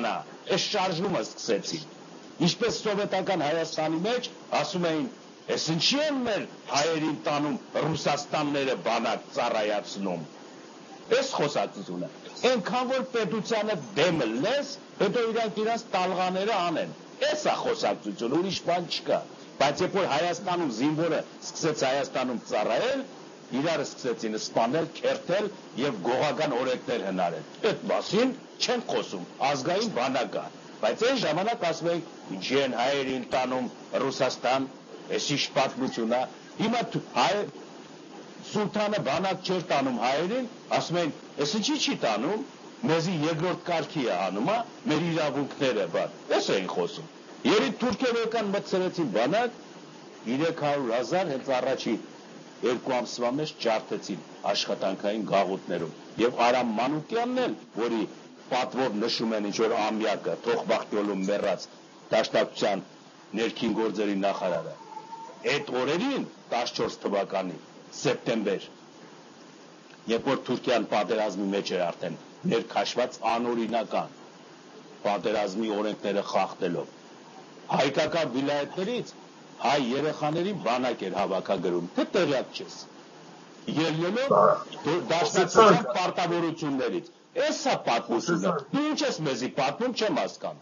այս շարժումը սկսեցին։ Ինչպես սովետական Հայաստանի մեջ ասում էին, այս ինչի են մեր հայերին տանում Ռուսաստանները բանակ ծառայացնում։ Այս խոսակցությունը, այնքան որ պետությանը դեմը լես, հետո իրանք տալղաները անեն։ Այս է խոսակցությունը, ուրիշ բան չկա։ Բայց երբ որ Հայաստանում զինվորը սկսեց Հայաստանում ծառայել, իրարը սկսեցին սպանել, քերթել եւ գողական օրենքներ հնարել։ Այդ մասին չեն խոսում, ազգային բանակ է։ Բայց այն ժամանակ ասում էին, ինչի են հայերին տանում Ռուսաստան, այս ինչ պատմություն է։ Հիմա Սուլթանը բանակ չէր տանում հայերին, ասում էին, այս ինչի չի տանում, մեզի երկրորդ կարգի է անում, մեր իրավունքները, այս էին խոսում։ Երբ թուրքերը եկան մտցրեցին բանակ, 300,000 հենց առաջի 2 ամսվա մեջ ջարդեցին աշխատանքային գաղութներում։ Եվ Արամ Մանուկյանն էլ, որի պատվով նշում են ինչ-որ ամյակը, Թոխբախտյոլում մեռած Դաշնակցության ներքին գործերի նախարարը, այդ օրերին 14 թվականի սեպտեմբեր, երբ որ Թուրքիան պատերազմի մեջ էր արդեն ներքաշված անօրինական պատերազմի օրենքները խախտելով, հայկական վիլայետներից հայ երեխաներին բանակ էր հավաքագրում, թե տեղյակ չես, ելնելով Դաշնակցության պարտավորություններից, այս է պատմությունը, դու ինչ ես մեզի պատմում, չեմ հասկանում։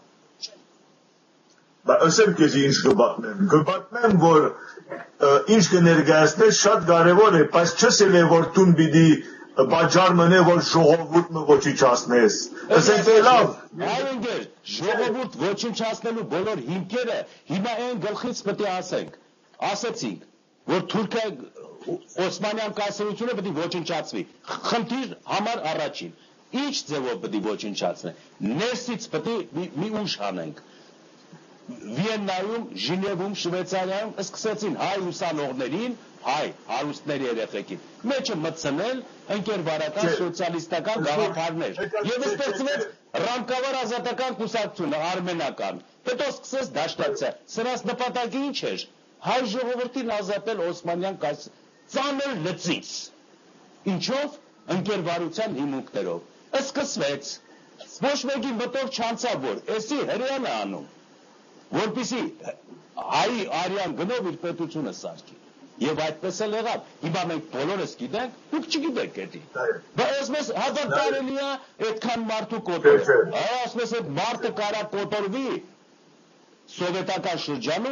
Ասեմ քեզ ինչ կպատմեմ, որ ինչ կներկայացնես շատ կարևոր է, բայց չսել է, որ տուն պիտի բաժար մնե, որ ժողովուրդը ոչնչացնես։ Ասենք թե լավ։ Այո ընկեր, ժողովուրդ ոչնչացնելու բոլոր հիմքերը հիմա այն գլխից պետք է ասենք։ Ասեցինք, որ Թուրքիա Օսմանյան կայսրությունը պետք է ոչնչացվի։ Խնդիր համար առաջին։ Ինչ ձևով պետք է ոչնչացնեն։ Ներսից պետք է մի ուժ հանենք։ Վիեննայում, Ժնևում, Շվեյցարիայում սկսեցին հայ ուսանողներին, հայ հարուստների երեխեքին մեջը մտցնել ընկերվարական սոցիալիստական գաղափարներ եւ ստեղծվեց ռամկավար ազատական կուսակցությունը արմենական, հետո սկսեց դաշնակցության, սրանց նպատակը ինչ էր, հայ ժողովրդին ազատել Օսմանյան ծանր լծից, ինչով ընկերվարության հիմունքներով սկսվեց, ոչ մեկի մտով չանցավ, որ էսի հրեան է անում, որպեսի հայի արյան գնով իր պետությունը սարքի։ Եվ այդպես էլ եղավ։ Հիմա մենք բոլորս գիտենք, դուք չգիտեք էդի։ Բայց ասես հազար տարելի է այդքան մարդու կոտորել։ Ասես այդ մարդը կարա կոտորվի սովետական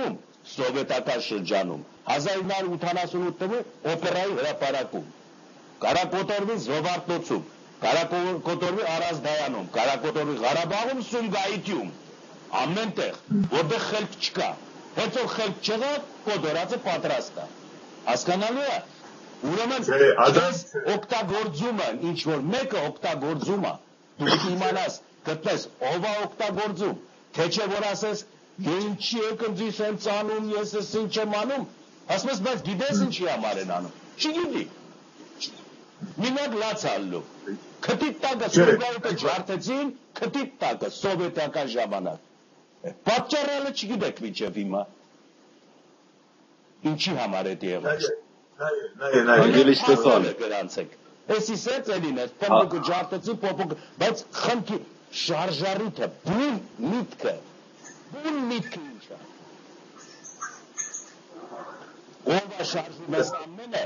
շրջանում 1988 թվականին օպերայի հրապարակում։ Կարա կոտորվի Զովարթնոցում, կարա կոտորվի Արազդայանում, կարա կոտորվի Ղարաբաղում, Սումգայիթում։ Ամենտեղ, որտեղ խելք չկա, հենց որ խելք չեղավ, կոտորածը պատրաստ է։ Հասկանալու է։ Ուրեմն քեզ օգտագործումը, ինչ որ մեկը օգտագործում է, դու պետք է իմանաս, գտնես ով է օգտագործում, թե չէ որ ասես, ինչի եք ինձ հենց անում, ես ես ինչ եմ անում, ասես բայց գիտես ինչի համար են անում, չգիտի։ Մինակ լաց ալլու։ Քթի տակը Սովետը ջարդեցին, քթի տակը սովետական ժամանակ։ Պատճառը չգիտեք մինչև հիմա։ Ինչի համար է եղել։ Անգելի Ստեփան գրանցեք։ Էսի սեցելին է, փոփոքը ջարդեցին, փոփոքը, բայց խնդի շարժարիթը, բուն միտքը ինչ է։ Ով է շարժում այս ամենը,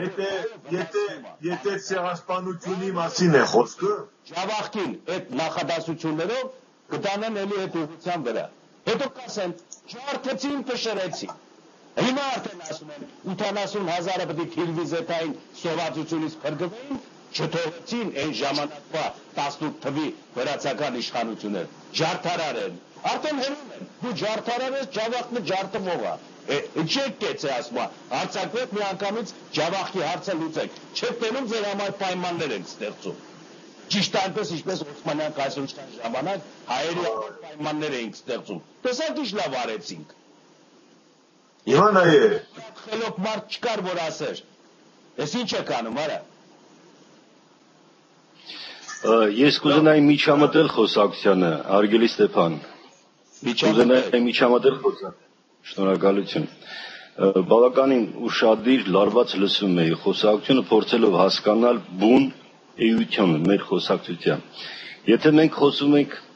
եթե ցեղասպանությունի մասին է խոսքը, Ջավախքին այդ նախադասություններով կտանեն էլի այդ ուղղության վրա։ Հետո կասեն, ջարդեցին, փշրեցին։ Հիմա արդեն ասում են 80,000-ը պետք է թիլվիզետային սովածությունից փրկվեին, չթողեցին այն ժամանակվա 18 թվի վրացական իշխանություններ։ Ջարդարար են։ Արդեն հերում են։ Դու ջարդարար ես, Ջավախքը ջարդվող է։ Ինչի՞ կեց է ասում, հարցակվեք մի անգամից Ջավախքի հարցը լուծեք։ Չեք տենում ձեր համար պայմաններ ենք ստեղծում։ Ճիշտ այնպես ինչպես Օսմանյան կայսրության ժամանակ հայերի համար պայմաններ էինք ստեղծում։ Տեսեք ինչ լավ արեցինք։ Հիմա նայե։ Խելոք մարդ չկար որ ասեր։ Ես ինչ եք անում, արա։ Ես կուզենայի միջամտել խոսակցությանը, Արգելի Ստեփան։ Կուզենայի միջամտել խոսակցությանը։ Շնորհակալություն։ Բավականին ուշադիր լարված լսում էի խոսակցությունը, փորձելով հասկանալ բուն էությունը մեր խոսակցության։ Եթե մենք խոսում ենք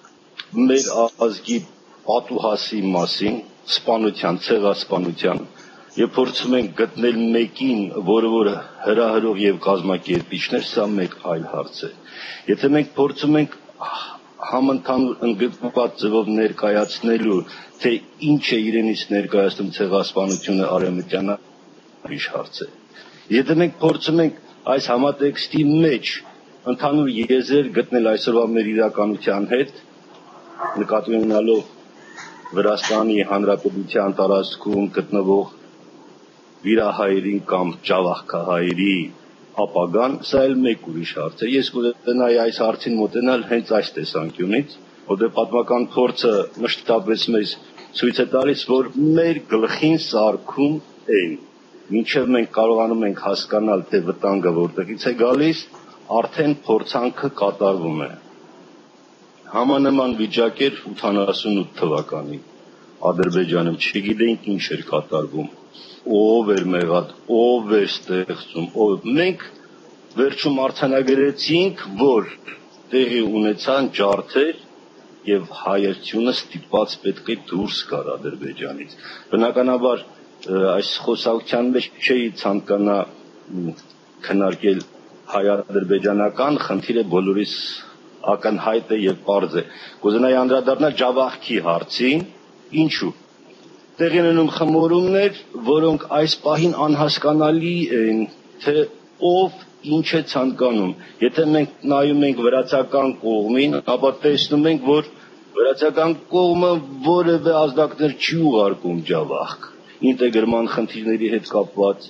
մեր ազգի պատուհասի մասին, սպանության, ցեղասպանության, եւ փորձում ենք գտնել մեկին, որը հրահրող եւ կազմակերպիչներ, սա մեկ այլ հարց է։ Եթե մենք փորձում ենք համընդհանուր ընդգրկված ձևով ներկայացնելու, թե ինչ է իրենից ներկայացնում ցեղասպանությունը արևմտյան ուրիշ հարց է։ Եթե մենք փորձում ենք այս համատեքստի մեջ ընդհանուր եզրեր գտնել այսօրվա մեր իրականության հետ, նկատի ունենալով Վրաստանի Հանրապետության տարածքում գտնվող վիրահայերին կամ ջավախքահայերի ապագան, սա էլ մեկ ուրիշ հարց է։ Ես կուզենայի այս հարցին մոտենալ հենց այս տեսանկյունից, որտեղ պատմական փորձը մշտապես մեզ ցույց է տալիս, որ մեր գլխին սարքում են, մինչև մենք կարողանում ենք հասկանալ, թե վտանգը որտեղից է գալիս, արդեն փորձանքը կատարվում է։ Համանման վիճակ էր 88 թվականին Ադրբեջանում, չգիտեինք ինչ էր կատարվում, ով էր մեղად, ով էր ստեղծում, մենք վերջում արձանագրեցինք, որ տեղի ունեցան ջարդեր եւ հայությունը ստիպված պետք է դուրս գար Ադրբեջանից։ Բնականաբար այս խոսակցության մեջ չի ցանկանա քննարկել հայ-ադրբեջանական խնդիրը բոլորիս ակնհայտ է եւ պարզ է։ Կուզենայի անդրադառնալ ջավախքի հարցին, ինչու։ Տեղի են ունենում խմորումներ, որոնք այս պահին անհասկանալի են, թե ով ինչ է ցանկանում։ Եթե մենք նայում ենք վրացական կողմին, ապա տեսնում ենք, որ վրացական կողմը որևէ ազդակներ չի ուղարկում ջավախք, ինտեգրման խնդիրների հետ կապված,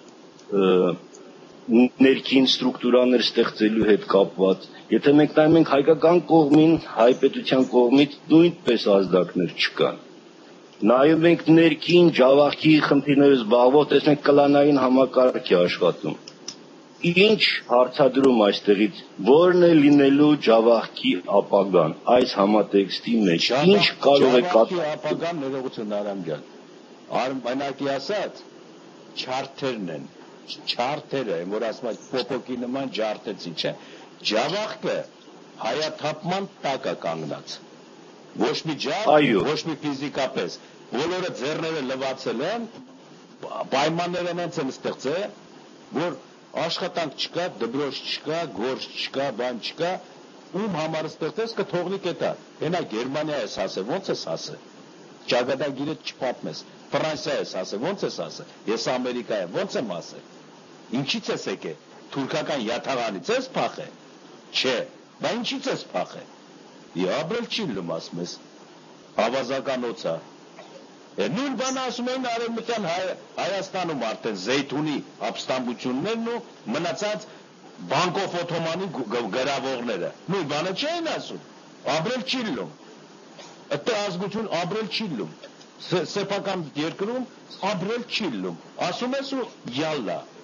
ներքին ստրուկտուրաներ ստեղծելու հետ կապված։ Եթե մենք նայում ենք հայկական կողմին, հայ պետության կողմից նույնպես ազդակներ չկան։ Նայում ենք ներքին ջավախքի խնդիրներով զբաղվող, տեսնենք կլանային համակարգ է աշխատում։ Ինչ հարցադրում այստեղից, որն է լինելու ջավախքի ապագան այս համատեքստի մեջ, ինչ կարող է կատարել ապագան ներողություն Արամ ջան։ Արմանակի ասած չարթերն են, չարթերը, որ ասում են պոպոկի նման ջարդեցի, չէ։ Ջավախքը հայաթափման տակ է կանգնած։ Ոչ մի ջարդ, ոչ մի ֆիզիկապես, բոլորը ձեռները լվացել են, պայմանները այնց են ստեղծել, որ աշխատանք չկա, դպրոց չկա, գործ չկա, բան չկա, ում համար ստեղծես կթողնի կետա։ Հենա Գերմանիա ես ասել, ո՞նց ես ասել։ Ճակատագիրը չպատմես։ Ֆրանսիա ես ասել, ո՞նց ես ասել։ Ես Ամերիկա եմ, ո՞նց եմ ասել։ Ինչից ես եկել։ Թուրքական յաթաղանից ես փախել։ Չէ, բա ինչից ես փախել։ Ապրել չիլում ասում ես։ Ավազականոցա։ Նույն բանը ասում են արևմտյան Հայաստանում արդեն Զեյթունի ապստամբություններն ու մնացած Բանկով Օթոմանի գրավողները։ Նույն բանը չեն ասում։ Ապրել չիլում։ Այդտեղ ազգություն ապրել չիլում։ Սեփական երկրում ապրել չիլում։ Ասում ես ու յալլա։